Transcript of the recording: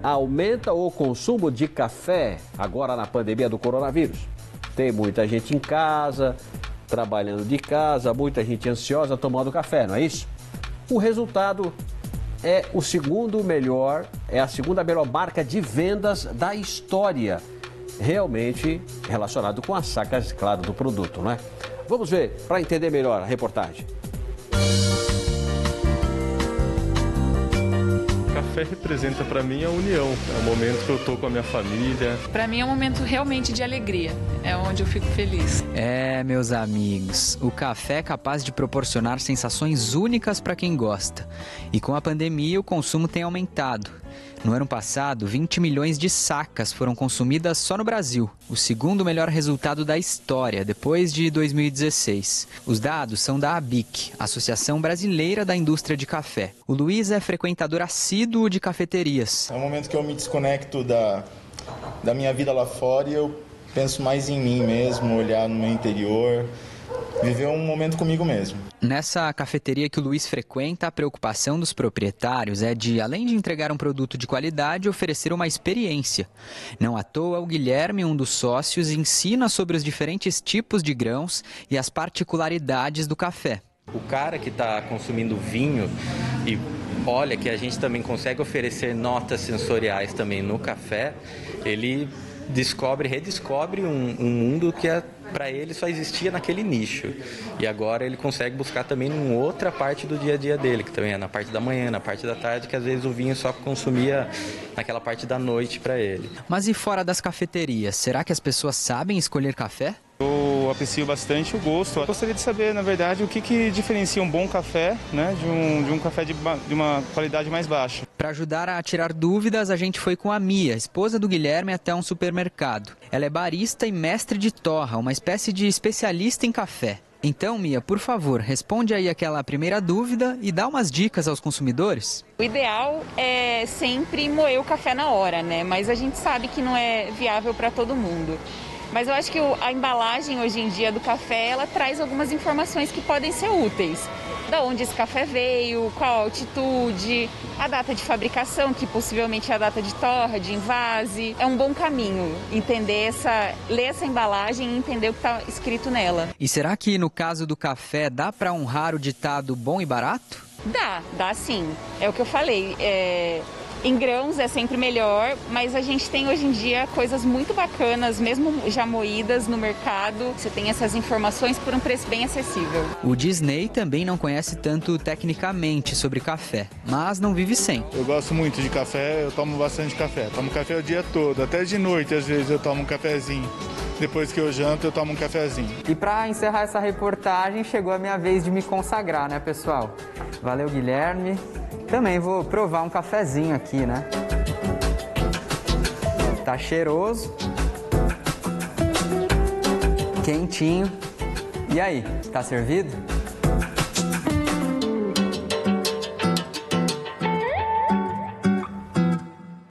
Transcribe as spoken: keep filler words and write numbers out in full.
Aumenta o consumo de café agora na pandemia do coronavírus. Tem muita gente em casa, trabalhando de casa, muita gente ansiosa tomando café, não é isso? O resultado é o segundo melhor, é a segunda melhor marca de vendas da história. Realmente relacionado com as sacas, claro, do produto, não é? Vamos ver, para entender melhor a reportagem. O café representa para mim a união, é o momento que eu tô com a minha família. Para mim é um momento realmente de alegria, é onde eu fico feliz. É, meus amigos, o café é capaz de proporcionar sensações únicas para quem gosta. E com a pandemia o consumo tem aumentado. No ano passado, vinte milhões de sacas foram consumidas só no Brasil, o segundo melhor resultado da história, depois de dois mil e dezesseis. Os dados são da A B I C, Associação Brasileira da Indústria de Café. O Luiz é frequentador assíduo de cafeterias. É um momento que eu me desconecto da, da minha vida lá fora e eu penso mais em mim mesmo, olhar no meu interior, viver um momento comigo mesmo. Nessa cafeteria que o Luiz frequenta, a preocupação dos proprietários é de, além de entregar um produto de qualidade, oferecer uma experiência. Não à toa, o Guilherme, um dos sócios, ensina sobre os diferentes tipos de grãos e as particularidades do café. O cara que está consumindo vinho e olha que a gente também consegue oferecer notas sensoriais também no café, ele descobre, redescobre um, um mundo que é para ele só existia naquele nicho. E agora ele consegue buscar também em outra parte do dia a dia dele, que também é na parte da manhã, na parte da tarde, que às vezes o vinho só consumia naquela parte da noite para ele. Mas e fora das cafeterias, será que as pessoas sabem escolher café? Eu aprecio bastante o gosto. Eu gostaria de saber, na verdade, o que, que diferencia um bom café, né, de, um, de um café de, de uma qualidade mais baixa. Para ajudar a tirar dúvidas, a gente foi com a Mia, esposa do Guilherme, até um supermercado. Ela é barista e mestre de torra, uma espécie de especialista em café. Então, Mia, por favor, responde aí aquela primeira dúvida e dá umas dicas aos consumidores. O ideal é sempre moer o café na hora, né? Mas a gente sabe que não é viável para todo mundo. Mas eu acho que a embalagem hoje em dia do café, ela traz algumas informações que podem ser úteis. Da onde esse café veio, qual a altitude, a data de fabricação, que possivelmente é a data de torra, de invase. É um bom caminho entender essa, ler essa embalagem e entender o que está escrito nela. E será que no caso do café dá para honrar o ditado bom e barato? Dá, dá sim. É o que eu falei. É... Em grãos é sempre melhor, mas a gente tem hoje em dia coisas muito bacanas, mesmo já moídas no mercado. Você tem essas informações por um preço bem acessível. O Disney também não conhece tanto tecnicamente sobre café, mas não vive sem. Eu gosto muito de café, eu tomo bastante café. Tomo café o dia todo, até de noite às vezes eu tomo um cafezinho. Depois que eu janto, eu tomo um cafezinho. E para encerrar essa reportagem, chegou a minha vez de me consagrar, né, pessoal? Valeu, Guilherme. Também vou provar um cafezinho aqui, né? Tá cheiroso, quentinho. E aí, tá servido?